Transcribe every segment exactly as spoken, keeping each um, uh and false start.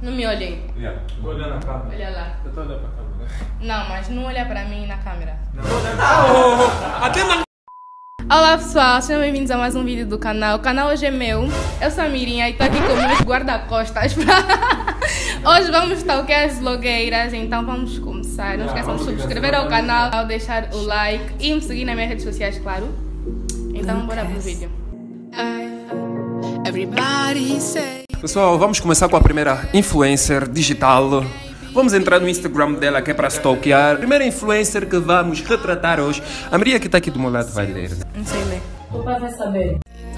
Não me olhem. Yeah. Vou olhar na câmera. Olha lá. Eu tô olhando pra câmera. Não, mas não olha para mim na câmera. Não. Oh, até na... Olá pessoal, sejam bem-vindos a mais um vídeo do canal. O canal hoje é meu. Eu sou a Mirinha e estou aqui com meus guarda-costas. Pra... Hoje vamos stalkear as blogueiras, então vamos começar. Não esqueçam de subscrever ao canal, deixar o like e me seguir nas minhas redes sociais, claro. Então bora pro vídeo. Pessoal, vamos começar com a primeira influencer digital. Vamos entrar no Instagram dela, que é para stalkear. Primeira influencer que vamos retratar hoje. A Maria que está aqui do meu lado vai ler. Não sei ler. O pai vai saber.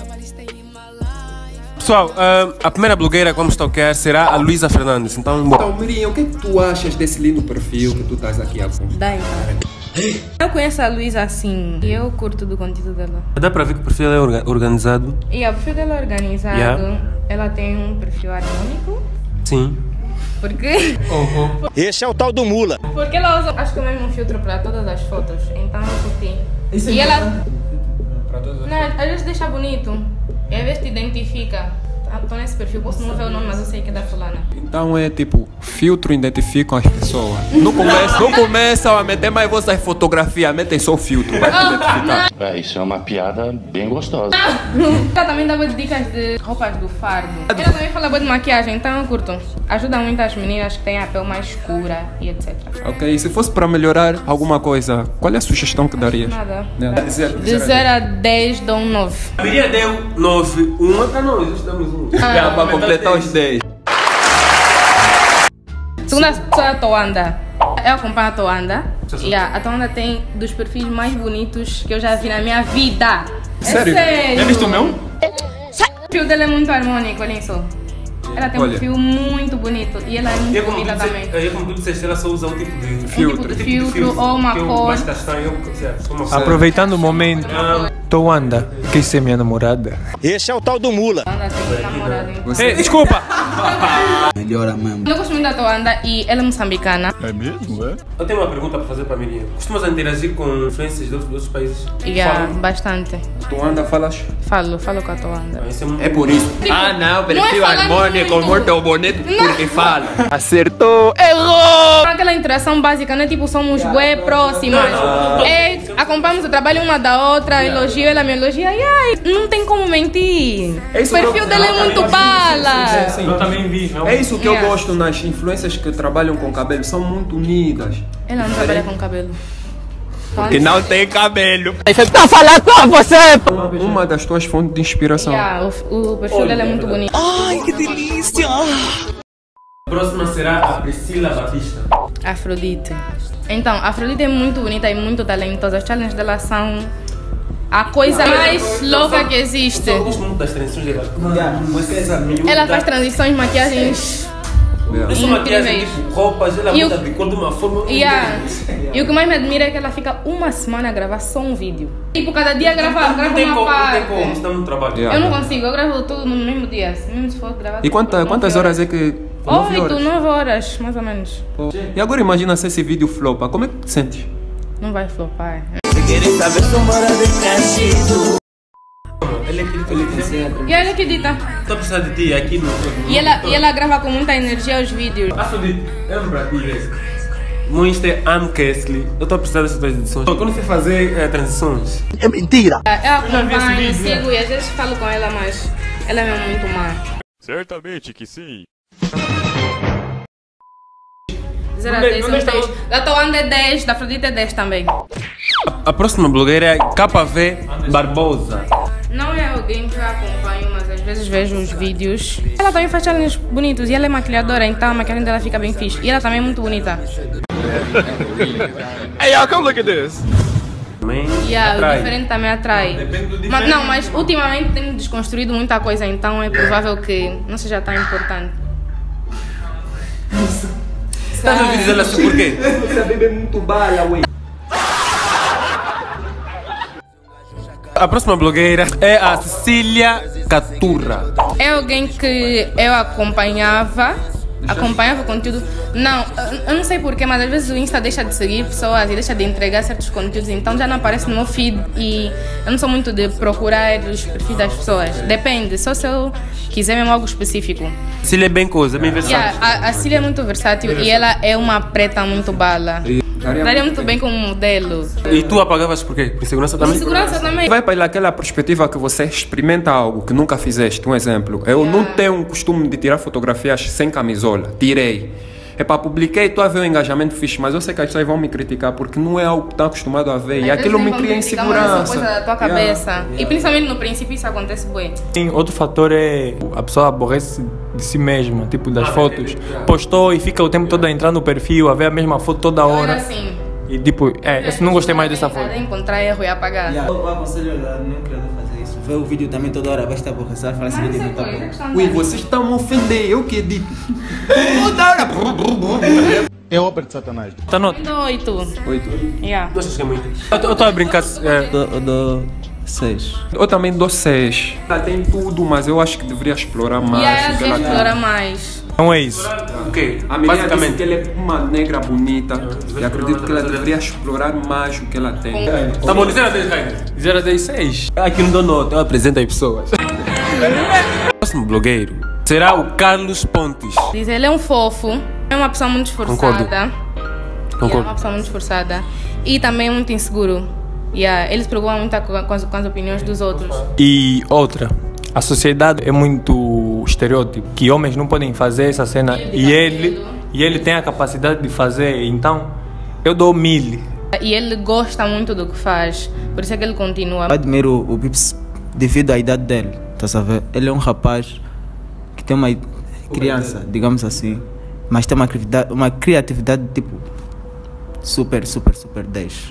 Pessoal, uh, a primeira blogueira que vamos stalkear será a Luísa Fernandes. Então, bom. Então, Maria, o que é que tu achas desse lindo perfil que tu estás aqui a postar? Dá então. Eu conheço a Luísa assim e eu curto do conteúdo dela. Dá para ver que o perfil é orga organizado? E o perfil dela é organizado. Yeah. Ela tem um perfil harmônico. Sim. Por quê? Uhum. Esse é o tal do mula. Porque ela usa, acho que o mesmo filtro para todas as fotos. Então eu curti. Isso e é ela... Para todas as Não, às vezes deixa bonito. E às vezes te identifica. Estou nesse perfil, posso não ver o nome, mas eu sei que é da fulana. Então é tipo, filtro identificam as pessoas. Não começam, não começam a meter mais vossas fotografias, metem só o filtro, vai te identificar. É, isso é uma piada bem gostosa. Ela também dá boas dicas de roupas do fardo. Ela também fala boa de maquiagem, então eu curto. Ajuda muito as meninas que têm a pele mais escura e etcétera. Ok, e se fosse para melhorar alguma coisa, qual é a sugestão que darias? Nada. Nada. De zero, De zero a dez dou um nove. A Maria deu nove. Uma para nós, nós damos um. Já para completar os dez. Segunda pessoa é a Toanda. Eu acompanho a Toanda. E a, a Toanda tem dos perfis mais bonitos que eu já vi na minha vida. Sério? É sério? Já viste o meu? O perfil dela é muito harmônico, olhem só. Ela tem um Olha. perfil muito bonito e ela é E é muito como, tu bonita também. disseste, é como tu disseste, ela só usa um tipo de Filtro. Um tipo de filtro ou uma que eu cor. mais castanho, eu, certo, sou uma Aproveitando o momento, Ah, Toanda quis ser minha namorada. Esse é o tal do mula. Toanda tem namorado. hein? Você... Ei, desculpa! Eu gosto muito da Toanda e ela é moçambicana. É mesmo, é? Eu tenho uma pergunta para fazer para a Mirinha. Costumas interagir com influências de outros, de outros países? E há Fala. bastante. Tu anda, falas? Falo, falo com a Toanda. Ah, isso é, muito... É por isso. Tipo, Ah não, não é perfil falar harmônico, muito. morto bonito, porque fala. Acertou! Errou! Aquela interação básica, não é tipo somos bué próximas. É, acompanhamos o trabalho uma da outra, elogio, ela me elogia e ai, não tem como mentir. É isso O perfil que eu- dela é muito bala. Sim. Eu também vi, não? É isso que eu Yeah. gosto nas influências que trabalham com cabelo, são muito unidas. Ela não trabalha com cabelo. Que não tem cabelo. Tá falando com você! Uma das tuas fontes de inspiração. Yeah, o, o perfil dela é muito bonito. A próxima será a Priscila Batista. Afrodite. Então, a Afrodite é muito bonita e muito talentosa. Os challenges dela são a coisa mais louca que existe. Eu gosto muito das transições dela. Essa miúda. Ela faz transições, maquiagens. Essa maquiagem, incríveis. tipo, roupas, ela E o- muda de cor de uma forma. Yeah. E o que mais me admira é que ela fica uma semana a gravar só um vídeo. Tipo, cada dia grava, Não grava tem uma como, não parte. tem como, está no trabalho. Yeah. Eu não consigo, eu gravo tudo no mesmo dia. Mesmo se for gravar. E quanta, nove quantas horas é que... nove Oito, horas? nove horas, mais ou menos. E agora imagina se esse vídeo flopa, como é que te sentes? Não vai flopar. Ele acredita, ele acredita. E ela acredita. Estou a precisar de ti aqui no. no E ela, e ela grava com muita energia os vídeos. Afrodite, lembra ti, né? Meu Insta é Amkesley. Eu estou a precisar dessas tuas edições. Quando você fazer eh, transições, É mentira! Eu acompanho, vídeo, sigo e às vezes falo com ela, mas ela é muito má. Certamente que sim. zero a Onde- dez, onde são está dez. o- Da Toanda é dez, da Afrodite é dez também. a próxima blogueira é K V Barbosa. Não é alguém que eu acompanho, mas às vezes vejo os vídeos. Ela também faz challenges bonitos e ela é maquilhadora, então a maquiagem dela fica bem fixe. E ela também é muito bonita. Hey y'all, come look at this! Também E a, o atrai. diferente também atrai. Depende do Mas, diferente. não, mas ultimamente tem desconstruído muita coisa, então é provável que não seja tão importante. Estás a ouvir dizer assim por quê? Você bebe muito bala, ué. A próxima blogueira é a Cecília Caturra. É alguém que eu acompanhava acompanhava o conteúdo. Não, eu não sei porquê, mas às vezes o Insta deixa de seguir pessoas e deixa de entregar certos conteúdos, então já não aparece no meu feed e eu não sou muito de procurar os perfis das pessoas. Depende, só se eu quiser mesmo algo específico. Cília é bem coisa, bem versátil. Yeah, a, a Cília é muito versátil e ela é uma preta muito bala. Daria muito bem como modelo. E tu apagavas por quê? Por segurança também? Por segurança também. Vai para aquela perspectiva que você experimenta algo que nunca fizeste. Um exemplo, eu Yeah. não tenho um costume de tirar fotografias sem camisola. Tirei. É para publiquei, estou a ver o engajamento fixe, mas eu sei que as pessoas vão me criticar porque não é algo que estão acostumado a ver. E Às aquilo vezes me vão cria criticar, mas essa insegurança. coisa da tua Yeah. cabeça. E principalmente no princípio isso acontece bem. Sim, outro fator é a pessoa aborrece de si mesma, tipo das fotos. Postou e fica o tempo todo a entrar no perfil, a ver a mesma foto toda Era hora. assim. E tipo, é, eu não gostei mais dessa foto. Para encontrar erro e apagar. Yeah. Eu aconselho a nenhum criador fazer isso. Ver o vídeo também toda hora, basta aborrecer, falar esse Mas vídeo isso é não tá coisa, é bom. questão de Ui, hábito. vocês estão a me ofender, eu que edito. Toda hora. É obra de Satanás. Tá nota? Dou oito. Oito. Yeah. Não achas que é muito? Eu estou a brincar. É, Eu dou seis. Eu também dou seis. Ela tem tudo, mas eu acho que deveria explorar mais. E aí o ela que ela tem. explora mais. Não é isso. o quê? A menina disse Basicamente. que ela é uma negra bonita e acredito que ela deveria explorar mais o que ela tem. Tá bom, de zero a dez, Rainer. zero a dez, seis. Aqui não dou nota, eu apresento as pessoas. Próximo blogueiro será o Carlos Pontes. Diz, ele é um fofo, é uma pessoa muito esforçada. Concordo. É Concordo. uma pessoa muito esforçada. E também muito inseguro. Yeah. Ele se preocupa muito com, com, as, com as opiniões dos outros. E outra, a sociedade é muito estereótipo, que homens não podem fazer essa cena e ele, e ele tem a capacidade de fazer, então eu dou mil. E ele gosta muito do que faz. Por isso é que ele continua. Eu admiro o Pips devido à idade dele, tá a ver? Ele é um rapaz que tem uma criança, digamos assim, mas tem uma criatividade, uma criatividade tipo super, super, super dez.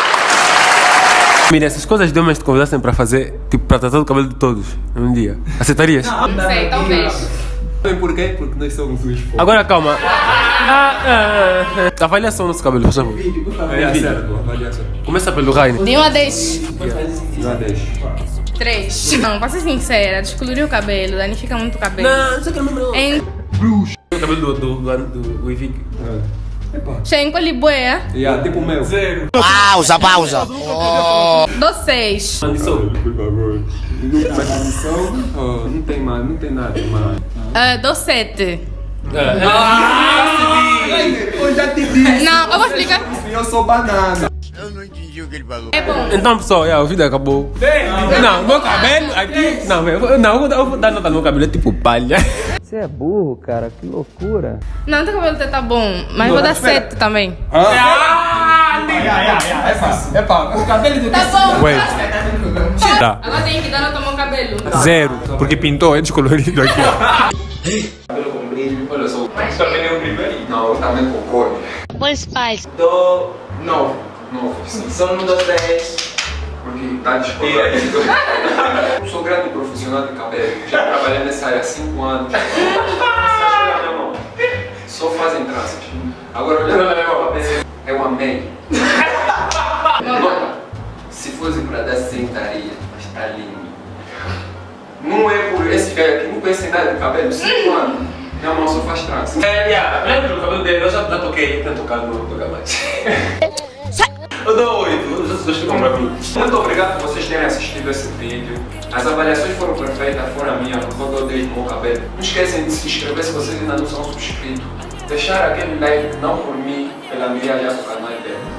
Mira, essas coisas de homens te convidassem para fazer, tipo, para tratar do cabelo de todos, num dia, aceitarias? Não sei, talvez. Sabem porquê? Porque nós somos os fofos. Agora calma. Ah, ah, ah. Avaliação do nosso cabelo, por favor. É certo, avaliação. Começa pelo Rainer. De um a dez. Já deixa. Três. Não, pra ser sincera, descolorir o cabelo, danifica muito o cabelo. Não, isso aqui é o mesmo. Em... O cabelo do, do, do, do, do Ivic. Che, encolhe bué. Yeah, tipo o meu. Zero. Pausa, pausa. Dou seis. Maldição. Mas condição, oh, não tem mais, não tem nada mais. Ah, dou sete. Eu já te disse. Não, eu vou explicar. Eu sou banana. É bom. Então, pessoal, yeah, o vídeo acabou. Não, meu cabelo aqui. Não, eu, não, eu vou dar- eu vou dar nota no meu cabelo, é tipo palha. Você é burro, cara, que loucura. Não, teu cabelo até tá bom, mas vou dar sete também. É pá, o cabelo do Tá bom. Ué. Tá. Agora tem que dar nota ao meu cabelo. Zero, porque pintou, é descolorido aqui. cabelo com brilho. Olha só, mas também é um brilho aí. Não, eu também concordo. Pois pais. Dou nove. nove, sim. Só não dou dez. Porque tá descolorido. Eu sou grande profissional de cabelo. Já trabalhei nessa área há cinco anos. Só fazem traças. Agora olhando para meu cabelo, eu amei. Nota. Se fosse para dar sentaria, mas tá lindo. Não é por esse velho aqui, não conhece nada de cabelo, cinco anos. Minha mão só faz traço. É, yeah, lembra do cabelo dele? Eu já, já toquei, eu tenho tocado, não vou tocar mais. Eu dou oito, vocês ficam pra mim. Muito obrigado por vocês terem assistido esse vídeo. As avaliações foram perfeitas, foram a minha, porque eu dei no meu cabelo. Não esquecem de se inscrever se vocês ainda não são subscritos. Deixar aquele like, não por mim, pela minha e do canal dele.